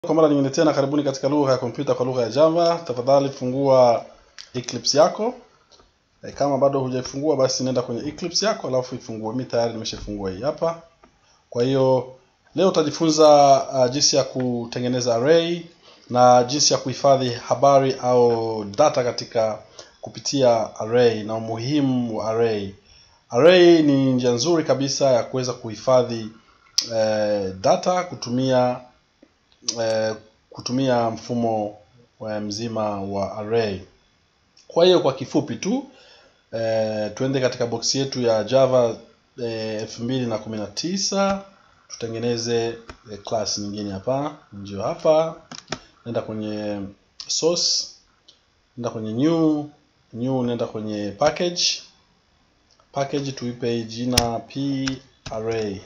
Kwa mara nyingine tena karibuni katika lugha ya kompyuta kwa lugha ya Java. Tafadhali fungua Eclipse yako. Kama bado hujaifungua basi nenda kwenye Eclipse yako alafu ifungue. Mimi tayari nimeshafungua hii hapa. Kwa hiyo leo utajifunza jinsi ya kutengeneza array na jinsi ya kuhifadhi habari au data katika kupitia array na umuhimu wa array. Array ni njia nzuri kabisa ya kuweza kuhifadhi data kutumia mfumo mzima wa array. Kwa hiyo kwa kifupi tu tuende katika box yetu ya Java 2019 tutengeneze class nyingine hapa. Ndio hapa, nenda kwenye source, nenda kwenye new, nenda kwenye package tuipe jina p-array.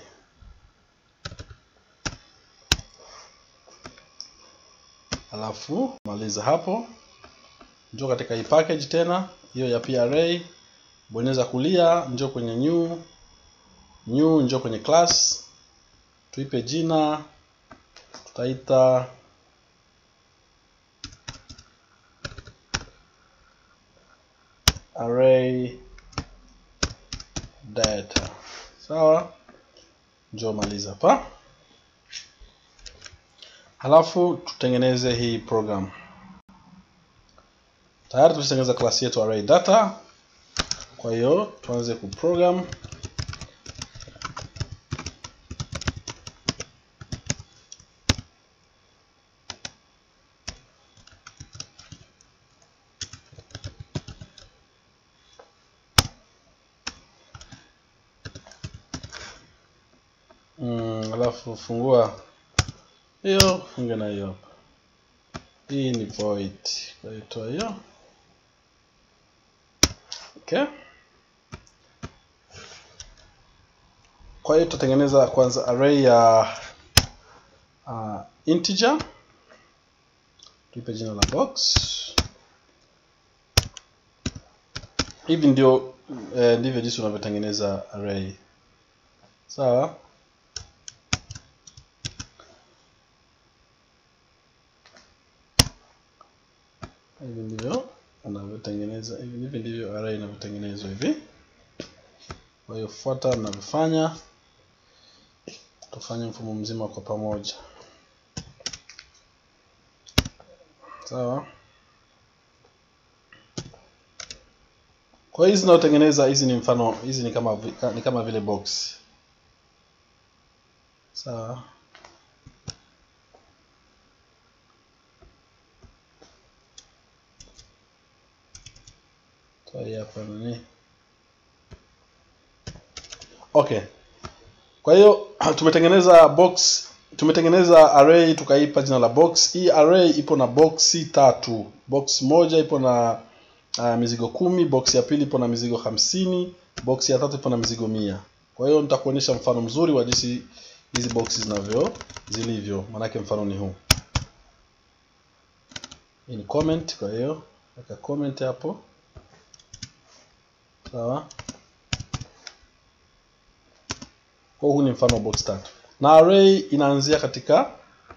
Alafu maliza hapo, njoo katika hii package tena hiyo ya p-array, bonyeza kulia, njoo kwenye new, njoo kwenye class, tuipe jina, tutaita array data. Sawa, njoo maliza hapa. Halafu tutengeneze hii program. Tayari tumetengeneza class yetu array data. Kwa hiyo tuanze kuprogram. Halafu fungua hiyo, funga na hiyo hapa. Hii ni void. Kwa hiyo toa hiyo. Okay. Kwa hiyo tutatengeneza kwanza array ya integer. Tuipe jina la box. Hivi ndivyo jinsi unavyotengeneza array. Sawa? Hivi ndivyo unavyotengeneza, hivi ndivyo array inavyotengenezwa hivi. Kwa hiyo fuata ninavyofanya, tufanye mfumo mzima kwa pamoja. Sawa? Kwa hizi zinazotengeneza hizi ni mfano, hizi ni kama vile box. Sawa? Hapa nini? Okay. Kwa hiyo tumetengeneza box, tumetengeneza array tukaipa jina la box. Hii array ipo na box 3. Box moja ipo na mizigo 10, box ya pili ipo na mizigo 50, box ya tatu ipo na mizigo 100. Kwa hiyo nitakuonyesha mfano mzuri wa jinsi hizi boxes zilivyo. Maana yake mfano ni huu. Hii ni comment, kwa hiyo weka comment hapo. Sawa? Kwa huu ni mfano wa box 3. Na array inaanzia katika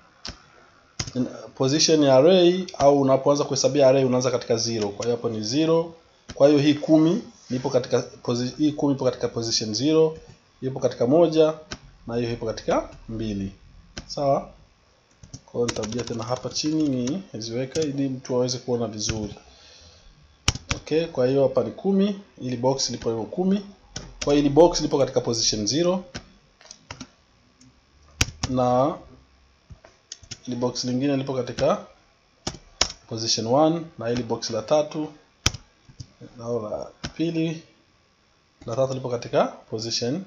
position ya array, au unapoanza kuhesabia array unaanza katika 0. Kwa hiyo hapo ni 0. Kwa hiyo hii 10 ipo katika position 0, ipo katika 1 na hiyo ipo katika 2. Sawa? Kwa hiyo nitarudia tena hapa chini ni niziweka ili mtu aweze kuona vizuri. Okay, kwa hiyo hapa ni 10, ili box lipo 10. Kwa hiyo ili box lipo katika position 0 na ili box lingine lipo katika position 1 na ili box la tatu na la pili la tatu lipo katika position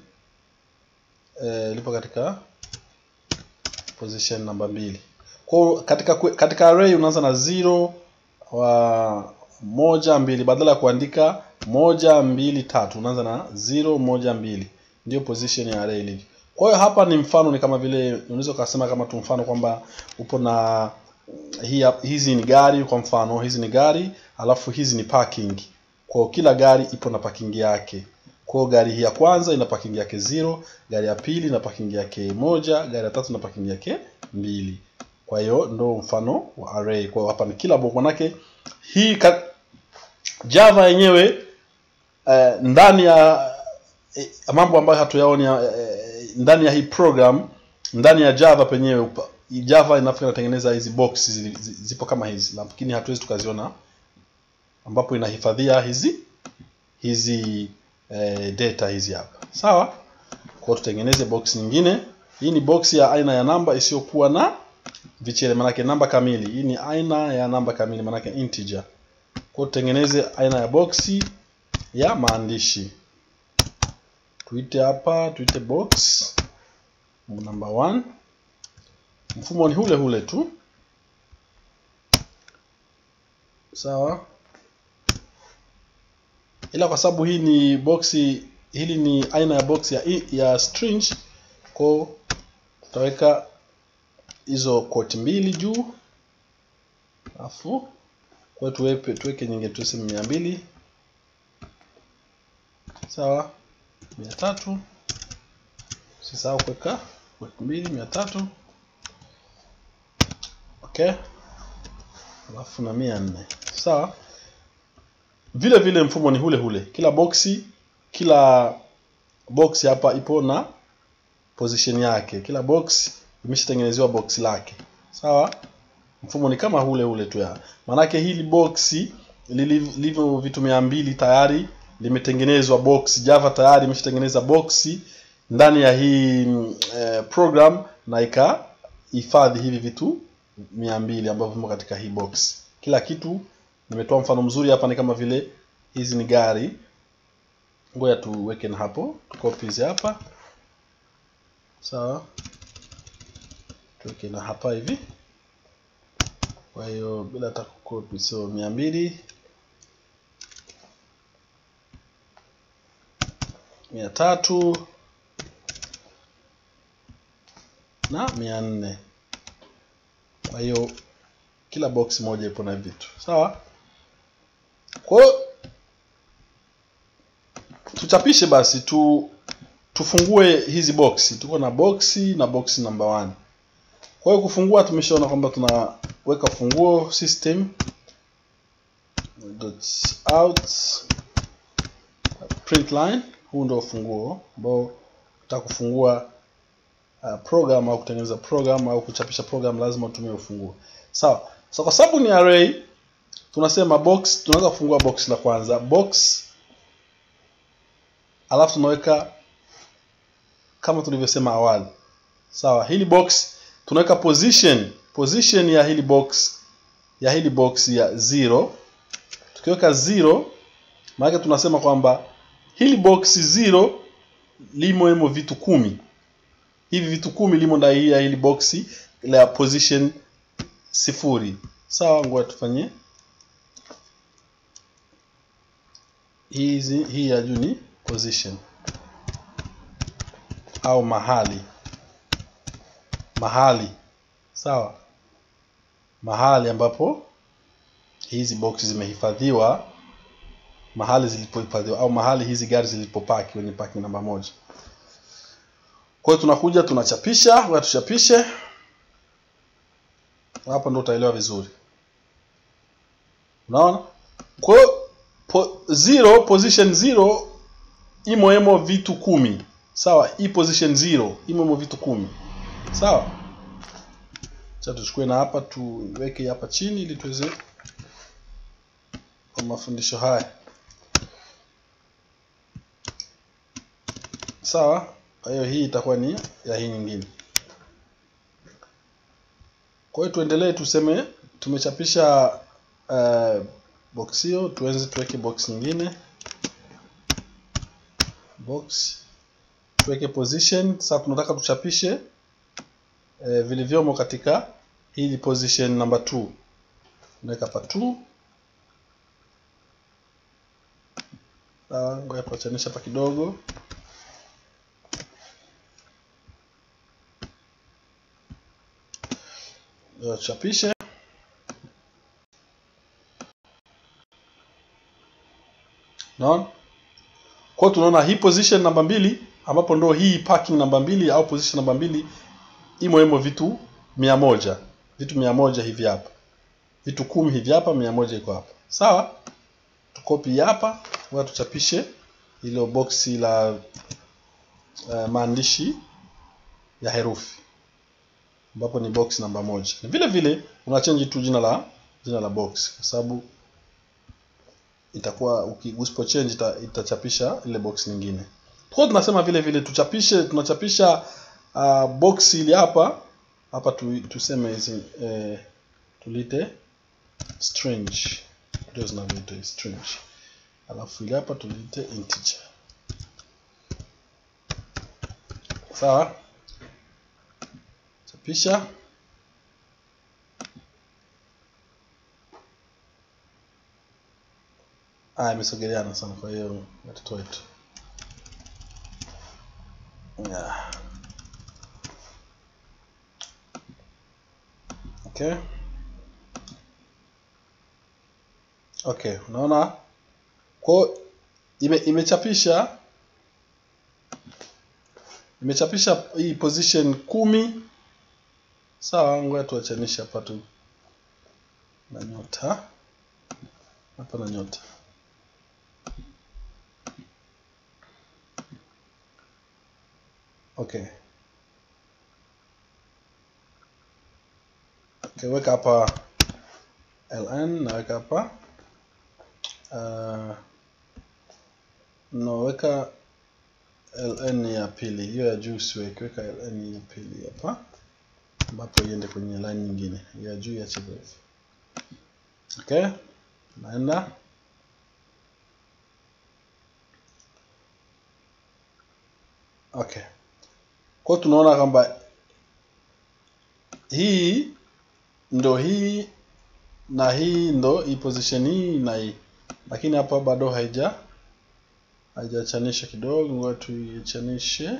namba 2. Kwa katika array unaanza na 0 wa 1 2, badala ya kuandika 1 2 3 unaanza na 0 1 2. Ndio position ya array ilivyo. Kwa hiyo hapa ni mfano, ni kama vile unaweza kusema kama tu mfano kwamba upo na hizi ni gari kwa mfano, hizi ni gari, alafu hizi ni parking. Kwa kila gari ipo na parking yake. Kwa gari hii ya kwanza ina parking yake 0, gari ya pili ina parking yake 1, gari ya tatu ina parking yake 2. Kwa hiyo ndo mfano wa array. Kwa hapa ni kila box, manake hii Java yenyewe ndani ya mambo ambayo hatuyaoni ndani ya hii program, ndani ya Java penyewe, Java inatengeneza hizi box zipo kama hizi, lakini hatuwezi tukaziona, ambapo inahifadhia hizi data hizi hapa. Sawa? Kwa tutengeneze box nyingine. Hii ni box ya aina ya namba isiyokuwa na vichele, manake namba kamili. Hii ni aina ya namba kamili, manake integer. Kwa tutengeneze aina ya box ya maandishi. Tuite hapa, tuite box number 1. Mfumo ni ule tu. Sawa? Ila kwa sababu hii ni box, hili ni aina ya box ya string, kwa tutaweka hizo quote mbili juu, alafu kwa tuweke nyingine tuseme 200. Sawa? 300. Usisahau kuweka quote mbili 300. Okay? Alafu na 400. Sawa? Vile vile mfumo ni ule. Kila box hapa ipo na position yake. Kila box imeshatengenezewa box lake. Sawa? Mfumo ni kama ule tu ya. Manake hili box lilivyo vitu 200 tayari limetengenezwa box. Java tayari imeshatengeneza box ndani ya hii program, na ikahifadhi hivi vitu 200 ambavyo vimo katika hii box. Kila kitu nimetoa mfano mzuri hapa, ni kama vile hizi ni gari. Ngoja tuweke na hapo, copy hizi hapa. Sawa? Tuweke na hapa hivi. Kwa hiyo bila hata copy, so 200, 300 na 400. Kwa hiyo kila box moja ipo na vitu. Sawa? Kwa hiyo tuchapishe basi, tufungue hizi box. Tuko na box number 1. Kwa hiyo kufungua tumeshaona kwamba tunaweka funguo system.out println. Huu ndio funguo ambao utakufungua program au kutengeneza program au kuchapisha program, lazima utumie ufunguo. Sawa? So kwa sababu ni array, tunasema box, tunaweza kufungua box la kwanza, box, alafu tunaweka kama tulivyosema awali. Sawa? Hili box tunaweka position ya hili box ya 0. Tukiweka 0, maana tunasema kwamba hili box 0 limo vitu 10. Hivi vitu 10 limo ndani ya hili box la position 0. Sawa? Ngoja tufanye hii ya juu ni position au mahali. Sawa? Mahali ambapo hizi box zimehifadhiwa, mahali zilipohifadhiwa, au mahali hizi gari zilipopaki kwenye parking namba 1. Kwa hiyo tunakuja tunachapisha, ngoja tuchapishe. Hapa ndio utaelewa vizuri. Unaona? Kwa hiyo position 0 imo vitu 10. Sawa? Hii position 0 imo vitu 10. Sawa? Sasa tuchukue na hapa tuweke hapa chini ili tuweze kwa mafundisho haya. Sawa? Kwa hiyo hii itakuwa ni ya hii nyingine. Kwa hiyo tuendelee, tuseme tumechapisha box hiyo, tuweke box nyingine. Box, tuweke position. Sasa tunataka tuchapishe vilivyomo katika hii position number 2. Tunaweka hapa 2. Ngoja tuachanisha hapa kidogo. Chapishe. Naona? Kwa tunaona hii position namba 2 ambapo ndo hii parking namba 2 au position namba 2 imo vitu 100. vitu 100 hivi hapa. Vitu 10 hivi hapa, 100 iko hapa. Sawa? Tukopi hapa, ngoja tuchapishe ile boxi la maandishi ya herufi, ambapo ni box namba 1. Vile vile una change tu jina la box, kwa sababu itakuwa usipo change itachapisha ile box nyingine. Kwa tunasema vile vile tunachapisha box ile hapa tuseme hizi tulite string, ndio zinavyoitwa string. Alafu ile hapa tulite integer. Sawa? Chapisha. Imesogeleana sana, kwa hiyo tutoe tu. Yeah. Okay, unaona kwa imechapisha hii position 10. Sawa, ngoja tuachanishe hapa tu na nyota. Hapa na nyota. Okay, weka hapa ln na weka hapa weka ln ya pili, hiyo ya juu siweke, weka ln ya pili hapa, ambapo iende kwenye line nyingine ya juu ya chini. Okay, naenda. Okay, kwa tunaona kwamba hii ndo hii na hii ndo hii position hii na hii, lakini hapa bado haijachanisha kidogo. Ngoja tuichanishe.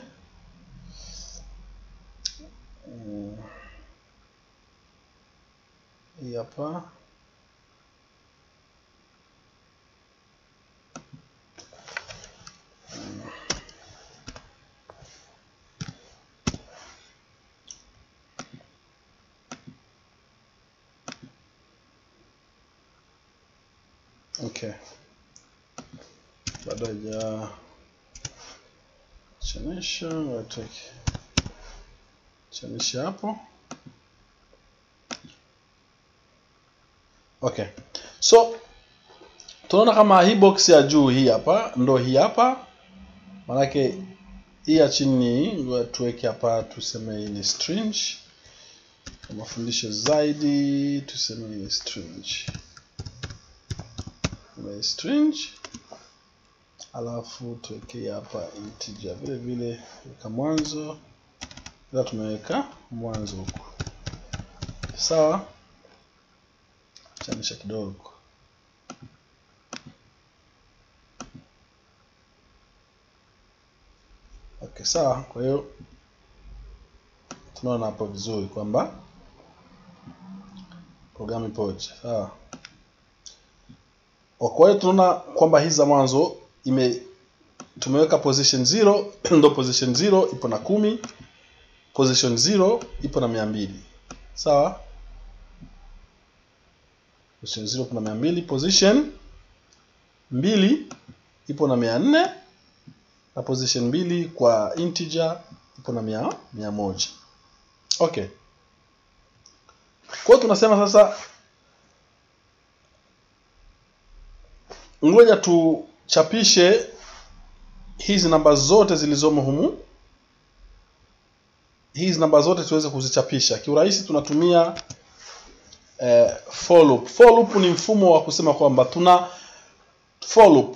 Hii hapa okay, bado haijachanisha. Ngoja chanisha hapo. Okay, so tunaona kama hii box ya juu hii hapa ndo hii hapa, manake hii ya chini ngoja tuweke hapa, tuseme hii ni string. Kwa mafundisho zaidi tuseme hii ni string. Alafu tuweke hapa integer vile vile, weka mwanzo, ila tumeweka mwanzo huko. Sawa, chanisha kidogo. Okay, sawa. Kwa hiyo tunaona hapo vizuri kwamba programu ipoje. Sawa. Kwa hiyo tunaona kwamba hizi za mwanzo tumeweka position 0 ndo position 0 ipo na 10, position 0 ipo na 200. Sawa? Position 0 ipo na 200, position 2 ipo na 400, na position 2 kwa integer ipo na 100. Okay. Kwa tunasema sasa ngoja tuchapishe hizi namba zote zilizomo humu. Hizi namba zote tuweze kuzichapisha. Kiurahisi tunatumia for loop. For loop ni mfumo wa kusema kwamba tuna for loop.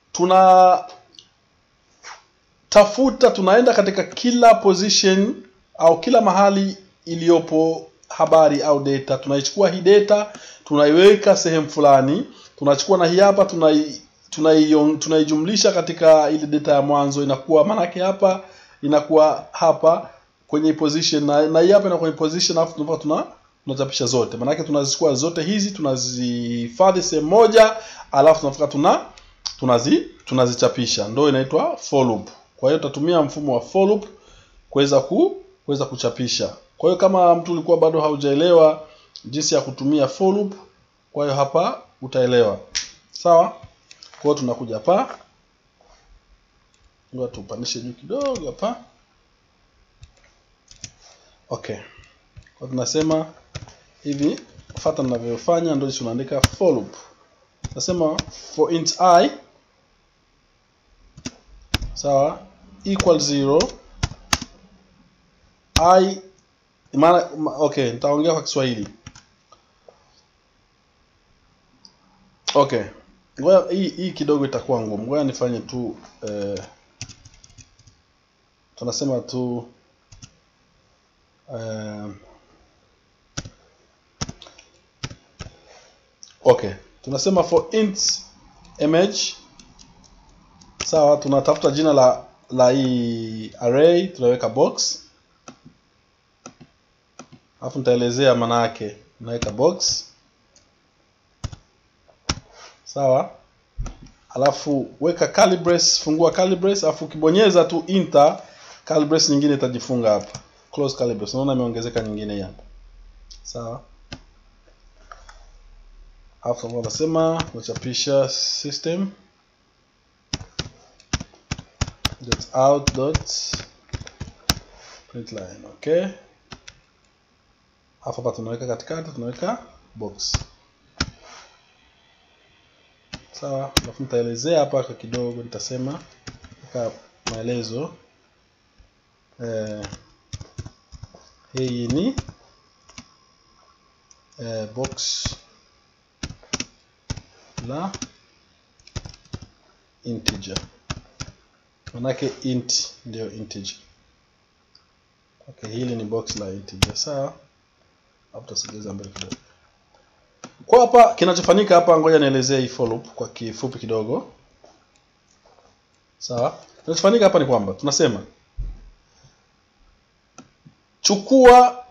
Tunaenda katika kila position au kila mahali iliyopo habari au data. Tunaichukua hii data, tunaiweka sehemu fulani, tunachukua na hii hapa tunaijumlisha katika ile data ya mwanzo, inakuwa manake hapa inakuwa hapa kwenye position na hii hapa inakuwa kwenye position, alafu tunachapisha zote. Manake tunazichukua zote hizi tunazihifadhi sehemu moja, alafu tunafika tunazichapisha. Ndio inaitwa for loop. Kwa hiyo tutatumia mfumo wa for loop kuweza kuchapisha. Kwa hiyo kama mtu ulikuwa bado haujaelewa jinsi ya kutumia for loop. Kwa hiyo hapa utaelewa. Sawa? Kwa hiyo tunakuja hapa. Ngoja tupandishe juu kidogo hapa. Okay. Kwa tunasema hivi, fuata ninavyofanya ndio tunaandika for loop. Nasema for int I, sawa, equal 0 I maana okay, nitaongea kwa Kiswahili. Okay. Ngoja hii kidogo itakuwa ngumu. Ngoja nifanye tu tunasema tu okay, tunasema for int image, sawa, tunatafuta jina la hii array, tunaweka box. Alafu nitaelezea maana yake. Naweka box. Sawa? Alafu weka curly brace, fungua curly brace, alafu ukibonyeza tu enter, curly brace nyingine itajifunga hapa. Close curly brace. Unaona imeongezeka nyingine hapa. Sawa? Alafu tunasema tunachapisha system .out.println. Okay? Alafu hapa tunaweka katikati, tunaweka box. Sawa, alafu nitaelezea hapa kwa kidogo, nitasema kwa maelezo hii ni box la integer. Manake int ndio integer. Okay, hili ni box la integer. Sawa? Hapo tutasogeza mbele kidogo. Kwa hapa kinachofanyika hapa, ngoja nielezee hii for loop kwa kifupi kidogo. Sawa? Kinachofanyika hapa ni kwamba tunasema chukua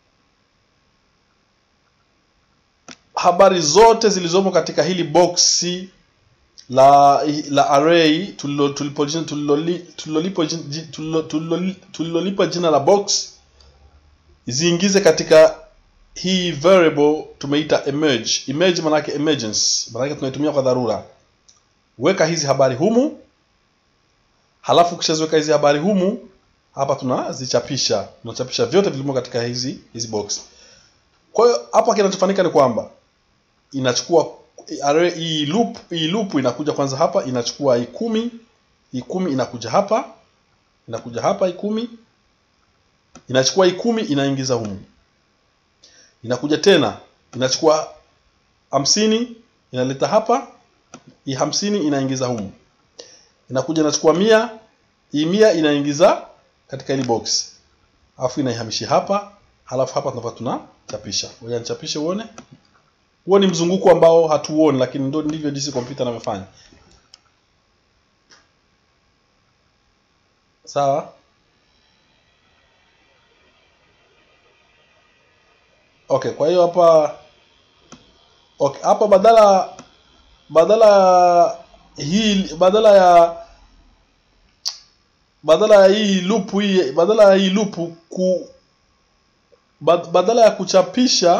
habari zote zilizomo katika hili boxi la array tulilolipa jina la box, ziingize katika hii variable tumeita emerge. Emerge maana yake emergence, maana yake tunaitumia kwa dharura. Weka hizi habari humu, halafu ukishaziweka hizi habari humu, hapa tunazichapisha. Tunachapisha vyote vilivyo katika hizi box. Kwa hiyo hapa kinachofanyika ni kwamba inachukua array hii loop inakuja kwanza hapa, inachukua hii 10 inakuja hapa, hii 10 inachukua hii 10 inaingiza humu. Inakuja tena, inachukua 50 inaleta hapa, hii 50 inaingiza humu. Inakuja inachukua 100, hii 100 inaingiza katika hili box. Alafu inaihamishia hapa, halafu hapa tunachapisha. Ngoja nichapishe uone. Huo ni mzunguko ambao hatuoni, lakini ndio ndivyo jinsi kompyuta inavyofanya. Sawa? Okay, kwa hiyo hapa hapa badala ya kuchapisha,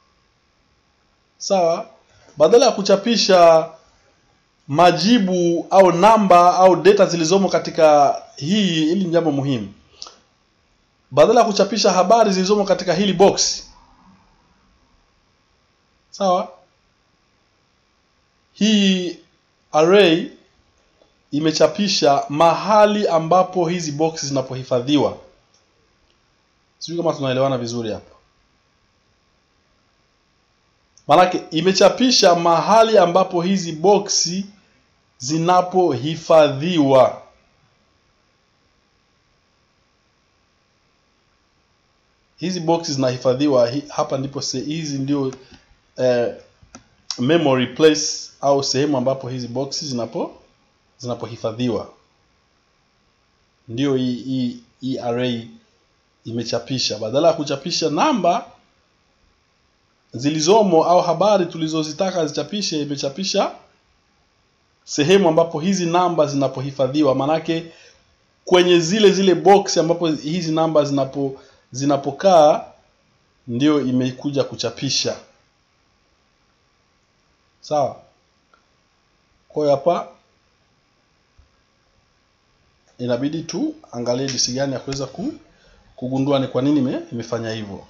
sawa, badala ya kuchapisha majibu au namba au data zilizomo katika hili ni jambo muhimu. Badala ya kuchapisha habari zilizomo katika hili box, sawa, hii array imechapisha mahali ambapo hizi boxes zinapohifadhiwa. Sijui kama tunaelewana vizuri hapa. Maanake imechapisha mahali ambapo hizi boxi zinapohifadhiwa. Hizi boxes zinahifadhiwa hapa, ndipo hizi ndio memory place au sehemu ambapo hizi boxes zinapohifadhiwa. Ndio hii array imechapisha. Badala ya kuchapisha namba zilizomo au habari tulizozitaka zichapishe, imechapisha sehemu ambapo hizi namba zinapohifadhiwa. Manake kwenye zile box ambapo hizi namba zinapokaa, ndio imekuja kuchapisha. Sawa? Kwa hiyo hapa inabidi tu angalie jinsi gani ya kuweza kugundua ni kwa nini imefanya hivyo.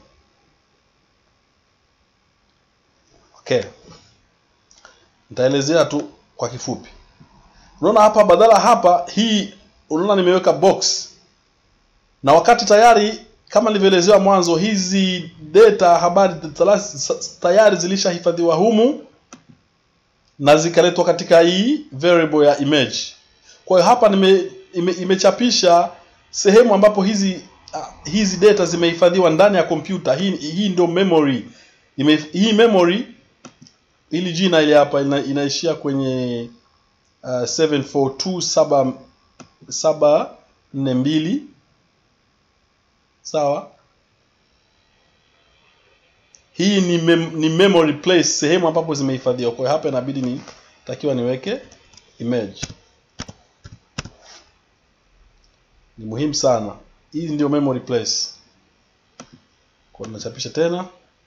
Okay. Nitaelezea tu kwa kifupi. Unaona hapa badala hapa hii unaona nimeweka box. Na wakati tayari kama nilivyoelezewa mwanzo hizi data habari tayari zilishahifadhiwa humu na zikaletwa katika hii variable ya image. Kwa hiyo hapa imechapisha sehemu ambapo hizi data zimehifadhiwa ndani ya kompyuta. Hii ndio memory. Hii memory ili jina ile hapa inaishia kwenye 742742. Sawa? Hii ni memory place, sehemu ambapo zimehifadhiwa. Kwa hiyo hapa inabidi nitakiwa niweke image. Ni muhimu sana. Hii ndio memory place. Kwa nachapisha tena.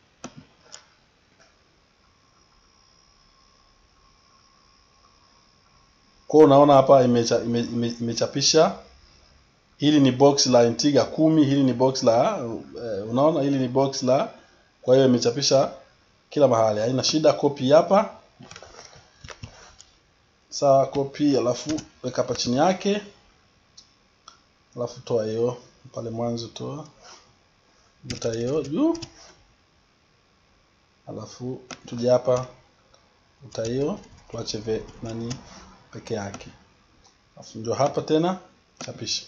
Kwa unaona hapa imechapisha. Hili ni box la integer 10, hili ni box la unaona hili ni box la, kwa hiyo imechapisha kila mahali. Haina shida, copy hapa. Sawa, copy alafu weka hapa chini yake. Alafu toa hiyo pale mwanzo, toa. Vuta hiyo juu. Alafu tuje hapa. Vuta hiyo, tuache nani peke yake. Alafu ndio hapa tena chapisha.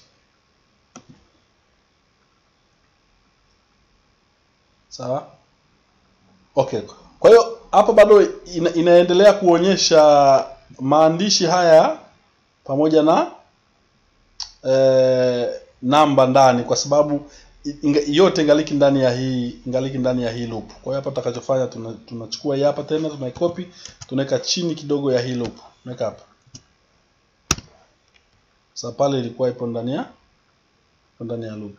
Sawa? Okay. Kwa hiyo hapa bado inaendelea kuonyesha maandishi haya pamoja na namba ndani, kwa sababu yote ingaliki ndani ya hii loop. Kwa hiyo hapa tutakachofanya tunachukua hii hapa tena, tunaicopy, tunaweka chini kidogo ya hii loop. Tunaweka hapa. Sasa pale ilikuwa ipo ndani ya loop.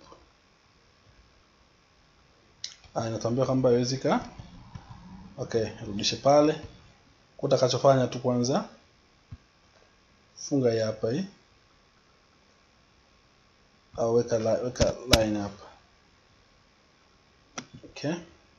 Inatambia kwamba haiwezi okay, rudishe pale. Kwa utakachofanya tu kwanza funga hii hapa hii. Au weka line hapa. Okay.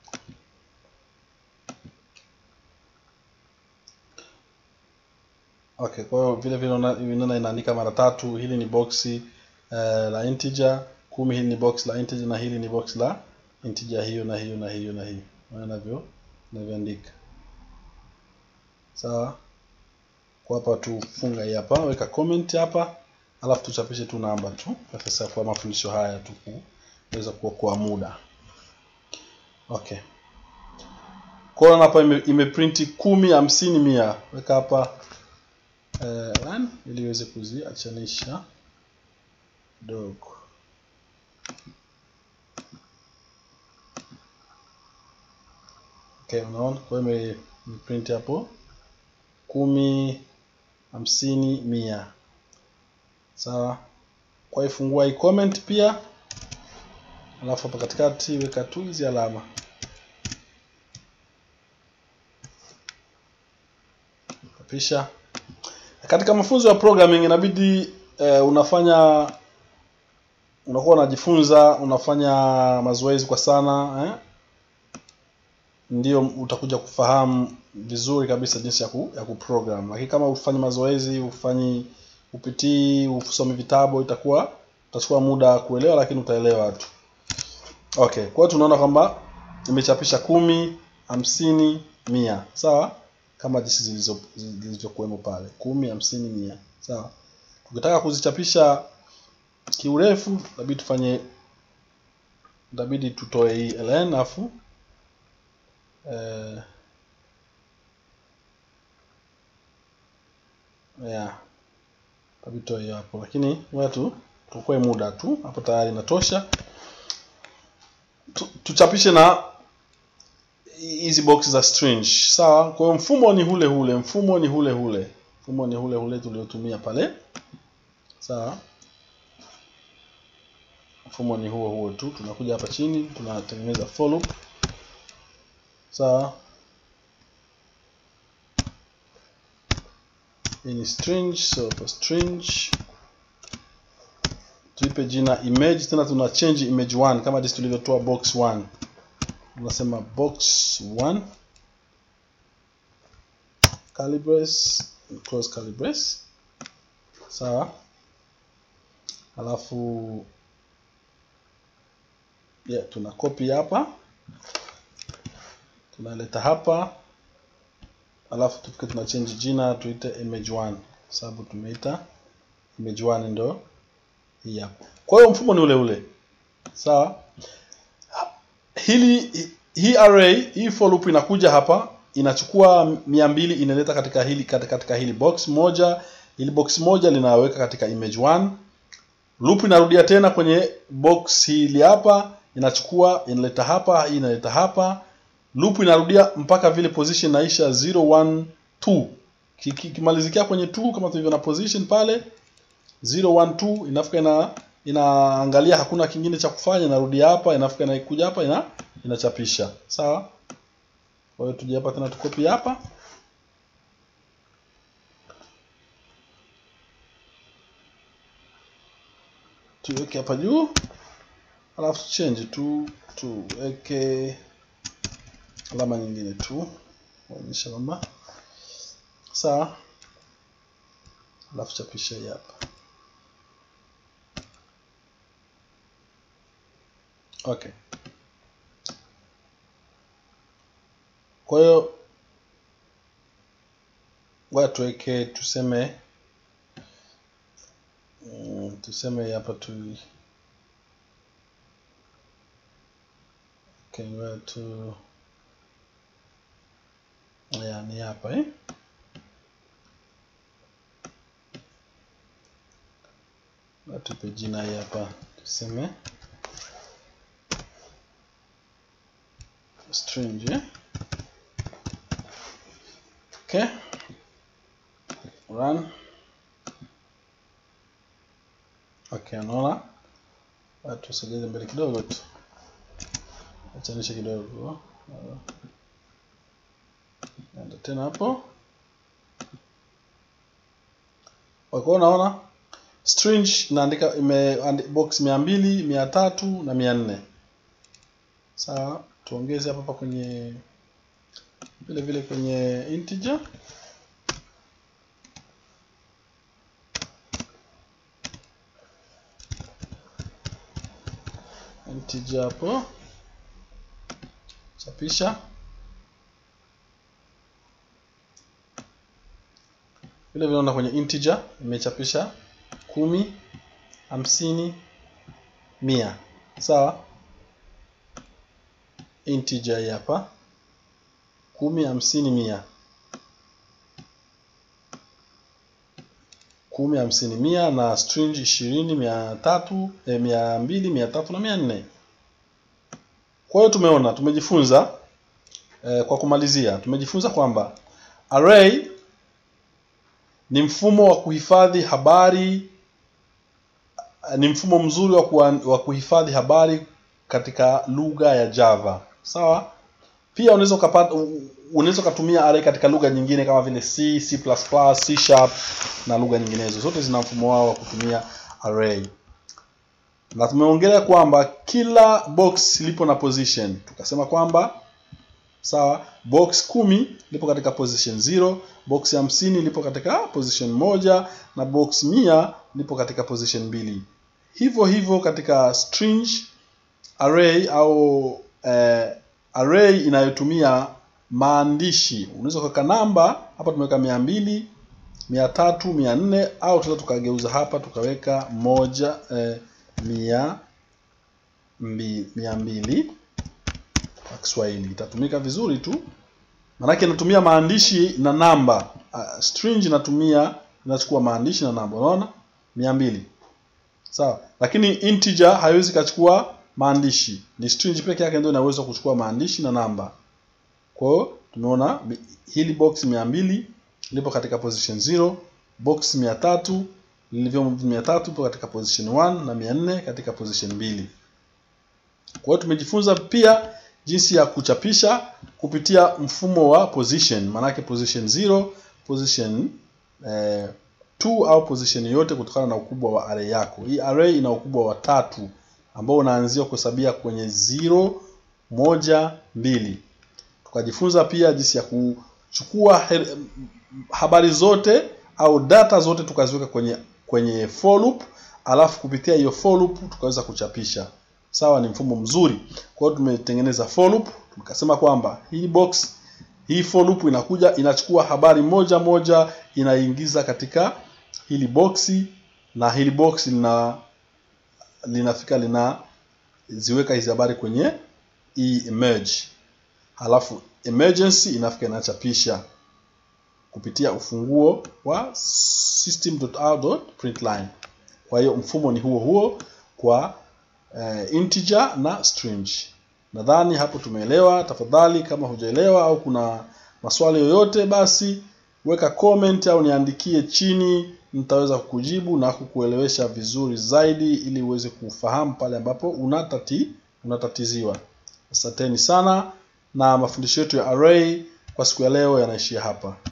Okay, kwa hiyo vile vile inaandika mara 3. Hili ni box la integer 10, hili ni box la integer na hili ni box la integer hiyo na hiyo na hiyo na hiyo. Navyoandika. Sawa? Kwa hapa tufunga hii hapa, weka comment hapa, alafu tuchapishe tu namba tu. Sasa kwa mafundisho haya tu kuweza kuokoa muda. Okay. Kwa hapa imeprint 10, 50, 100. Weka hapa line ili iweze kuziachanisha kidogo. Okay, unaona kwa hiyo imeprint hapo 10, 50, 100. Sawa? Kwa hiyo fungua hii comment pia. Alafu hapa katikati weka tu hizi alama. Kapisha. Katika mafunzo ya programming inabidi unakuwa unajifunza, unafanya mazoezi kwa sana, ndio utakuja kufahamu vizuri kabisa jinsi ya kuprogram. Lakini kama ufanye mazoezi, upitii, usome vitabu, utachukua muda kuelewa, lakini utaelewa tu. Okay, kwa hiyo tunaona kwamba imechapisha 10, 50, 100. Sawa? Kama jinsi zilizokuwemo pale 10, 50, 100. Sawa? Tukitaka kuzichapisha kiurefu inabidi tutoe hii ln afu inabidi tutoe hapo, lakini watu tukue muda tu hapo, tayari inatosha. Tuchapishe na hizi box za string. Sawa? Kwa hiyo mfumo ni ule ule tuliotumia pale. Sawa? Mfumo ni huo tu. Tunakuja hapa chini, tunatengeneza for loop. Sawa. Hii ni string, so for string tuipe jina image, tena tuna change image 1 kama jinsi tulivyotoa box 1. Tunasema box 1 curly brace, close curly brace. Sawa. Alafu tuna copy hapa, tunaleta hapa, alafu tuna change jina tuite image 1 sababu tumeita image 1 ndo hii hapa. Kwa hiyo mfumo ni ule ule. Sawa. Hii array, hii for loop inakuja hapa, inachukua 200 inaleta katika hili box moja. Hili box moja linaweka katika image 1. Loop inarudia tena kwenye box hili hapa, inachukua inaleta hapa, hii inaleta hapa. Loop inarudia mpaka vile position inaisha 0 1 2. Kimalizikia kwenye 2 kama tulivyo na position pale 0 1 2, inafika inaangalia hakuna kingine cha kufanya, inarudia hapa, inafika inakuja hapa inachapisha. Sawa. Kwa hiyo tuje hapa tena tukopi hapa. Tuweke hapa juu. Alafu change tuweke alama nyingine tu kuonyesha kwamba sawa. Alafu chapisha hii hapa. Okay. Kwa hiyo tuweke tuseme hapa tu ni hapa tupe jina hii hapa tuseme string. Okay. Run. Okay, unaona? Tusogeze mbele kidogo tu. Achanisha kidogo. Nenda tena hapo. Wako unaona? String naandika box 200, 300 na 400. Sawa, tuongeze hapa kwenye vile kwenye integer. Integer hapo. Chapisha. Vile unaona kwenye integer imechapisha 10, 50, 100. Sawa? Integer hii hapa 10, 50, 100. 10, 50, 100 na string 20, 300, 200, 300 na 400. Kwa hiyo tumeona, tumejifunza kwa kumalizia, tumejifunza kwamba array ni mfumo wa kuhifadhi habari, ni mfumo mzuri wa kuhifadhi habari katika lugha ya Java. Sawa? Pia unaweza kutumia array katika lugha nyingine kama vile C, C++, C# na lugha nyinginezo. Zote zina mfumo wao wa kutumia array. Na tumeongelea kwamba kila box lipo na position. Tukasema kwamba sawa, box 10 lipo katika position 0, box 50 lipo katika position 1 na box 100 lipo katika position 2. Hivyo katika string array au array inayotumia maandishi. Unaweza kuweka namba, hapa tumeweka 200, 300, 400 au tunaweza tukageuza hapa tukaweka 200 kwa Kiswahili. Itatumika vizuri tu. Maana inatumia maandishi na namba. String inachukua maandishi na namba. Unaona? 200. Sawa. Lakini integer haiwezi kuchukua maandishi. Ni string pekee yake ndio inaweza kuchukua maandishi na namba. Kwa hiyo tumeona hili box 200 lipo katika position 0, box 300 lilivyomo 300 lipo katika position 1 na 400 katika position 2. Kwa hiyo tumejifunza pia jinsi ya kuchapisha kupitia mfumo wa position. Manake position 0, position 2 au position yote kutokana na ukubwa wa array yako. Hii array ina ukubwa wa 3 ambao unaanzia kuhesabia kwenye 0, 1, 2. Tukajifunza pia jinsi ya kuchukua habari zote au data zote tukaziweka kwenye for loop, alafu kupitia hiyo for loop tukaweza kuchapisha. Sawa, ni mfumo mzuri. Kwa hiyo tumetengeneza for loop, tukasema kwamba hii for loop inakuja inachukua habari moja moja inaingiza katika hili boxi, na hili box linafika linaziweka hizi habari kwenye emerge. Halafu emergency inafika inachapisha kupitia ufunguo wa system.out.println. Kwa hiyo mfumo ni huo kwa integer na string. Nadhani hapo tumeelewa. Tafadhali kama hujaelewa au kuna maswali yoyote, basi weka comment au niandikie chini, nitaweza kukujibu na kukuelewesha vizuri zaidi ili uweze kufahamu pale ambapo unatatiziwa. Asanteni sana, na mafundisho yetu ya array kwa siku ya leo yanaishia hapa.